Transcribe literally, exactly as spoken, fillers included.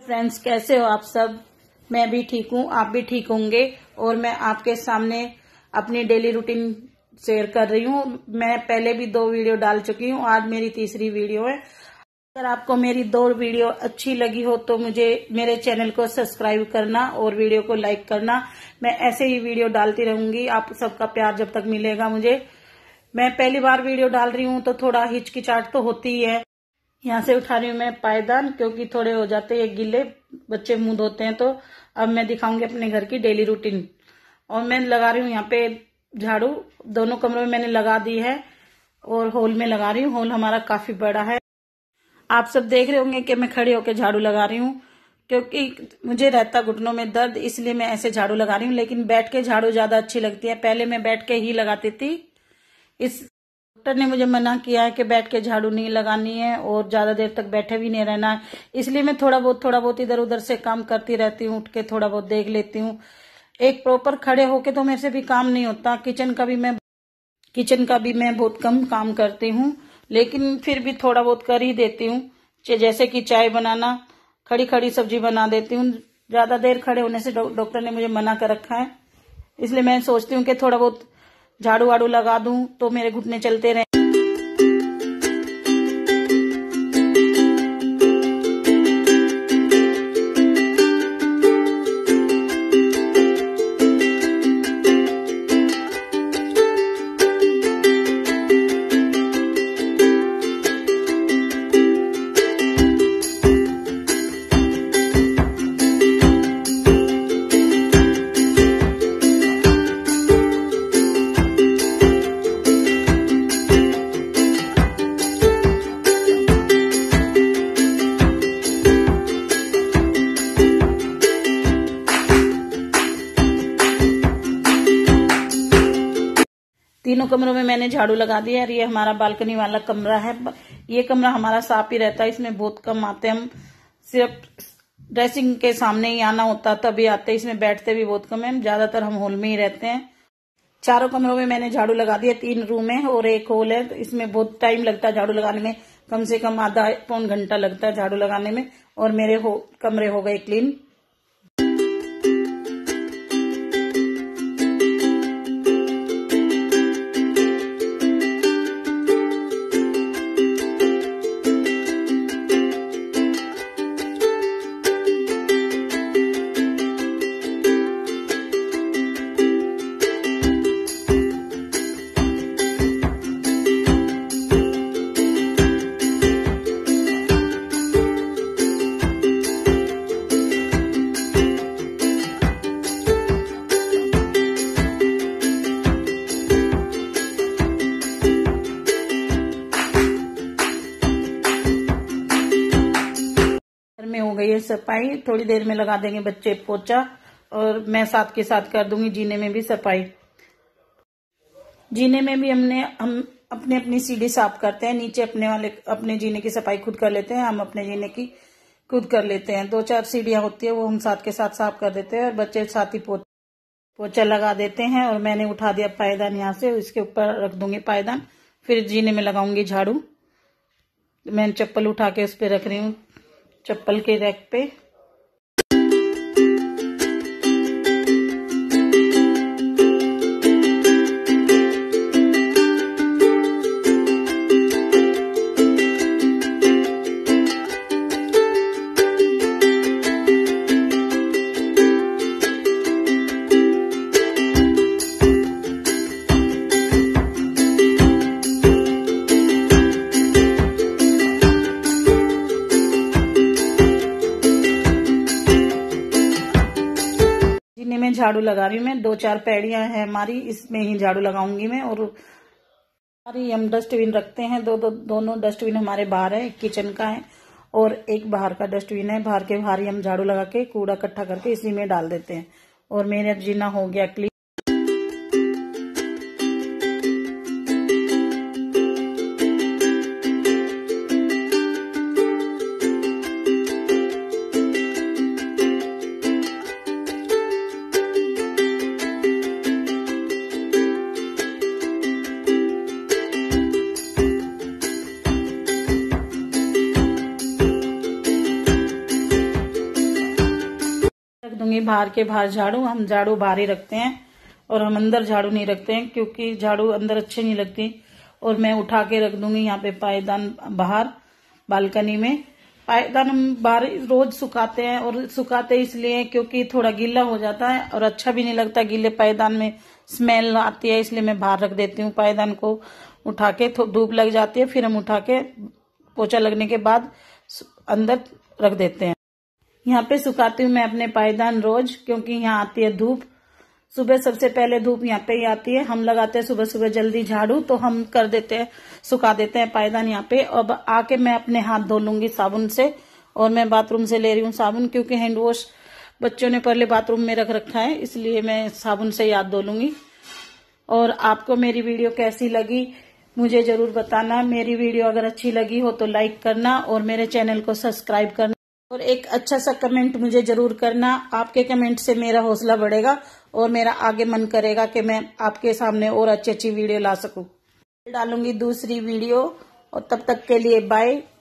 Friends, कैसे हो आप सब। मैं भी ठीक हूँ, आप भी ठीक होंगे। और मैं आपके सामने अपनी डेली रूटीन शेयर कर रही हूँ। मैं पहले भी दो वीडियो डाल चुकी हूँ, आज मेरी तीसरी वीडियो है। अगर आपको मेरी दो वीडियो अच्छी लगी हो तो मुझे मेरे चैनल को सब्सक्राइब करना और वीडियो को लाइक करना। मैं ऐसे ही वीडियो डालती रहूंगी, आप सबका प्यार जब तक मिलेगा मुझे। मैं पहली बार वीडियो डाल रही हूँ तो थोड़ा हिचकिचाहट तो होती ही है। यहाँ से उठा रही हूँ मैं पायदान, क्योंकि थोड़े हो जाते हैं गिले, बच्चे मुंह धोते हैं। तो अब मैं दिखाऊंगी अपने घर की डेली रूटीन। और मैं लगा रही हूँ यहाँ पे झाड़ू, दोनों कमरों में मैंने लगा दी है और हॉल में लगा रही हूँ। हॉल हमारा काफी बड़ा है। आप सब देख रहे होंगे कि मैं खड़ी होकर झाड़ू लगा रही हूँ, क्योंकि मुझे रहता घुटनों में दर्द, इसलिए मैं ऐसे झाड़ू लगा रही हूँ। लेकिन बैठ के झाड़ू ज्यादा अच्छी लगती है। पहले मैं बैठ के ही लगाती थी। इस डॉक्टर ने मुझे मना किया है कि बैठ के झाड़ू नहीं लगानी है और ज्यादा देर तक बैठे भी नहीं रहना है, इसलिए मैं थोड़ा बहुत थोड़ा बहुत इधर उधर से काम करती रहती हूँ। उठ के थोड़ा बहुत देख लेती हूँ। एक प्रॉपर खड़े होके तो मेरे से भी काम नहीं होता। किचन का भी मैं किचन का भी मैं बहुत कम काम करती हूँ, लेकिन फिर भी थोड़ा बहुत कर ही देती हूँ। जैसे कि चाय बनाना, खड़ी खड़ी सब्जी बना देती हूँ। ज्यादा देर खड़े होने से डॉक्टर ने मुझे मना कर रखा है, इसलिए मैं सोचती हूँ कि थोड़ा बहुत झाड़ू वाड़ू लगा दूं तो मेरे घुटने चलते रहे। तीनों कमरों में मैंने झाड़ू लगा दिया है। ये हमारा बालकनी वाला कमरा है। ये कमरा हमारा साफ ही रहता है, इसमें बहुत कम आते हैं। हम सिर्फ ड्रेसिंग के सामने ही आना होता तभी आते हैं, इसमें बैठते भी बहुत कम है। ज्यादातर हम हॉल में ही रहते हैं। चारों कमरों में मैंने झाड़ू लगा दिया। तीन रूम है और एक हॉल है। इसमें बहुत टाइम लगता है झाड़ू लगाने में, कम से कम आधा पौन घंटा लगता है झाड़ू लगाने में। और मेरे हो, कमरे हो गए क्लीन। में हो गई है सफाई। थोड़ी देर में लगा देंगे बच्चे पोछा और मैं साथ के साथ कर दूंगी जीने में भी सफाई। जीने में भी हमने हम अपने अपनी सीढ़ी साफ करते हैं। नीचे अपने वाले अपने जीने की सफाई खुद कर लेते हैं, हम अपने जीने की खुद कर लेते हैं। दो चार सीढ़ियां होती है वो हम साथ के साथ साफ कर देते हैं और बच्चे साथ ही पोछा लगा देते हैं। और मैंने उठा दिया पायदान यहाँ से, इसके ऊपर रख दूंगी पायदान। फिर जीने में लगाऊंगी झाड़ू। मैंने चप्पल उठा के उस पर रख रही हूँ, चप्पल के रैक पे। में झाड़ू लगा रही हूँ मैं। दो चार पैड़ियां हैं हमारी, इसमें ही झाड़ू लगाऊंगी मैं। और हमारी हम डस्टबिन रखते हैं, दो, दो दोनों डस्टबिन हमारे बाहर है। एक किचन का है और एक बाहर का डस्टबिन है। बाहर के बाहर ही हम झाड़ू लगा के कूड़ा इकट्ठा करके इसी में डाल देते हैं। और मेरा जीना हो गया क्लीन। दूंगी बाहर के बाहर झाड़ू। हम झाड़ू बाहर ही रखते हैं और हम अंदर झाड़ू नहीं रखते हैं, क्योंकि झाड़ू अंदर अच्छी नहीं लगती। और मैं उठा के रख दूंगी यहाँ पे पायदान बाहर बालकनी में। पायदान हम बाहर रोज सुखाते हैं, और सुखाते इसलिए क्योंकि थोड़ा गीला हो जाता है और अच्छा भी नहीं लगता, गीले पायदान में स्मेल आती है, इसलिए मैं बाहर रख देती हूँ। पायदान को उठा के धूप लग जाती है, फिर हम उठा के पोछा लगने के बाद अंदर रख देते हैं। यहाँ पे सुखाती हूँ मैं अपने पायदान रोज, क्योंकि यहाँ आती है धूप। सुबह सबसे पहले धूप यहाँ पे ही आती है। हम लगाते हैं सुबह सुबह जल्दी झाड़ू, तो हम कर देते हैं, सुखा देते हैं पायदान यहाँ पे। अब आके मैं अपने हाथ धो लूंगी साबुन से, और मैं बाथरूम से ले रही हूँ साबुन, क्योंकि हैंड वॉश बच्चों ने पहले बाथरूम में रख रखा है, इसलिए मैं साबुन से ही हाथ धो लूंगी। और आपको मेरी वीडियो कैसी लगी मुझे जरूर बताना। मेरी वीडियो अगर अच्छी लगी हो तो लाइक करना और मेरे चैनल को सब्सक्राइब करना, और एक अच्छा सा कमेंट मुझे जरूर करना। आपके कमेंट से मेरा हौसला बढ़ेगा और मेरा आगे मन करेगा कि मैं आपके सामने और अच्छी अच्छी वीडियो ला सकूं। डालूंगी दूसरी वीडियो, और तब तक के लिए बाय।